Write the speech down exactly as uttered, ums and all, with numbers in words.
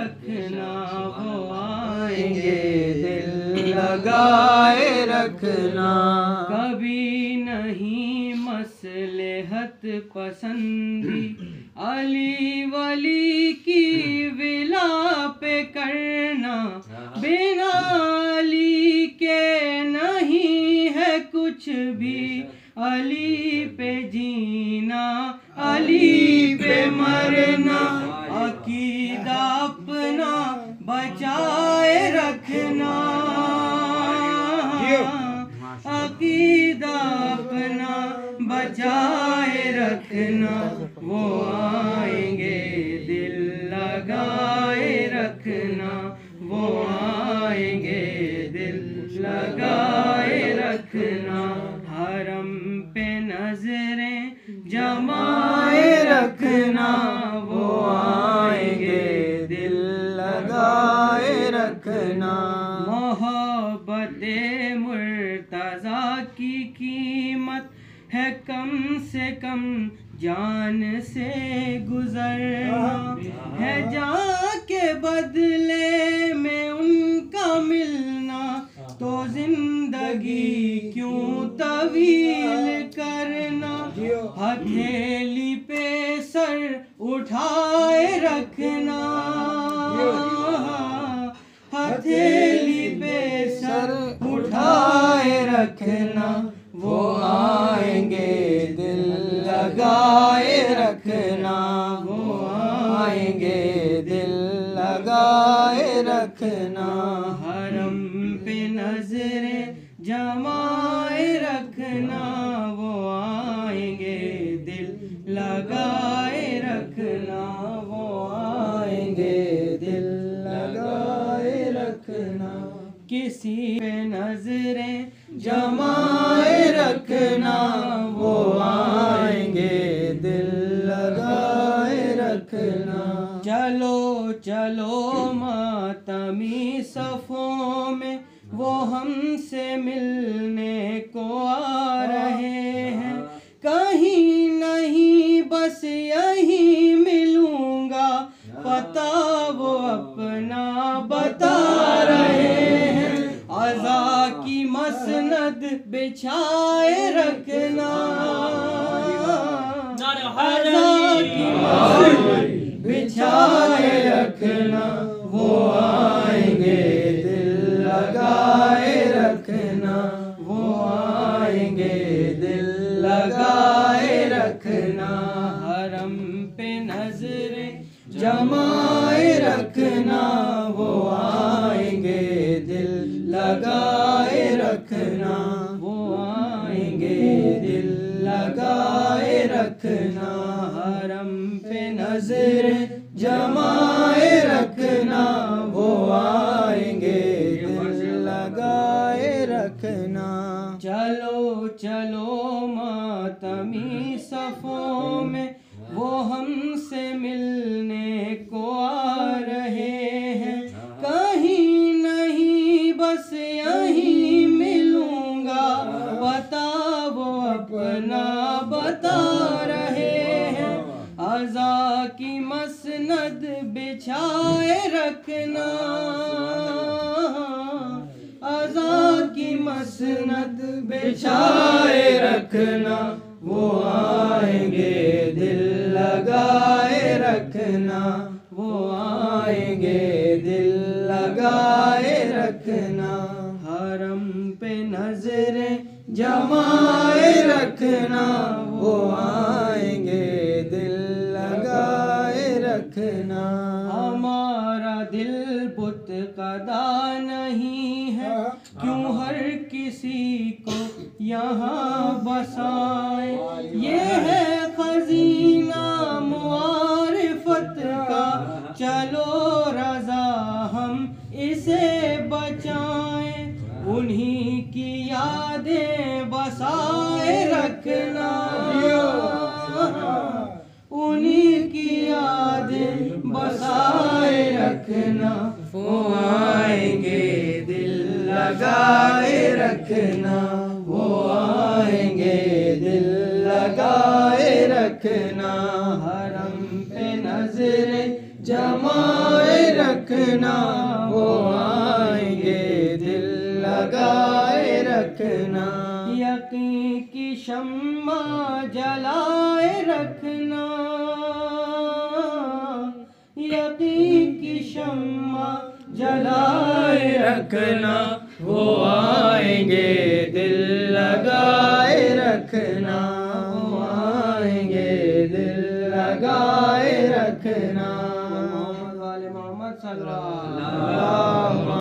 रखना, वो आएंगे दिल लगाए रखना। कभी नहीं मसलहत पसंदी अली वली की विला पे करना, बिना अली के नहीं है कुछ भी, अली पे जीना अली पे मरना। अकीदा अपना बचाए रखना, अकीदा अपना बचाए रखना, वो आएंगे दिल लगाए रखना, वो आएंगे दिल लगाए रखना। हरम पे नजरें जमाए रखना, वो आएंगे दिल लगाए रखना। मोहब्बते मुर्तज़ा की कीमत है कम से कम जान से गुजरना, है जान के बदले में उनका मिलना, तो जिंदगी क्यों तवील करना। हथेली पे सर उठाए रखना, हथेली पे सर उठाए रखना, वो आएंगे दिल लगाए रखना, वो आएंगे दिल लगाए रखना। हरम पे नजरें जमाए रखना, वो आएंगे दिल लगाए रखना, वो आएंगे दिल लगाए रखना। किसी पे नजरें जमाए रखना, वो आएंगे दिल लगाए रखना। चलो चलो मातमी सफ़ों में वो हमसे मिलने को आ रहे हैं, कहीं नहीं बस यहीं मिलूंगा, पता वो अपना बता रहे हैं। अज़ा की मसनद बिछाए रखना, अज़ा की मसनद बिछाए रखना, वो आएंगे दिल लगाए रखना, वो आएंगे दिल लगाए रखना। हरम पे नजरें जमाए रखना, वो आएंगे दिल लगाए रखना, वो आएंगे दिल लगाए रखना। हरम पे नजरें जमाए रखना, वो आएंगे दिल लगाए रखना। चलो चलो मातमी सफ़ों में वो हमसे मिलने को आ रहे हैं, कहीं नहीं बस यहीं मिलूंगा, पता वो अपना बता रहे हैं। अज़ा की मसनद बिछाए रखना, अज़ा की मसनद बिछाए रखना, वो आएंगे दिल लगाए रखना, वो आएंगे दिल लगाए रखना। हरम पे नजरें जमाए रखना, वो आएंगे दिल लगाए रखना। हमारा दिल बुत कदा नहीं है, क्यों हर किसी को यहाँ बसाए। ये है खजीना मुआरिफत का, चलो रजा हम इसे बचाएं। उन्हीं की यादें बसाए रखना, उन्हीं की यादें बसाए रखना, वो आएंगे दिल लगाए रखना, वो आएंगे दिल लगाए रखना। हरम पे नजरें जमाए रखना। रखना, वो आएंगे दिल लगाए रखना। यकीन की शम्मा जलाए रखना, यकीन की शम्मा जलाए रखना, वो आएंगे दिल लगाए रखना, वो आएंगे दिल लगाए रखना। मोहम्मद वाले मोहम्मद सल्लल्लाहु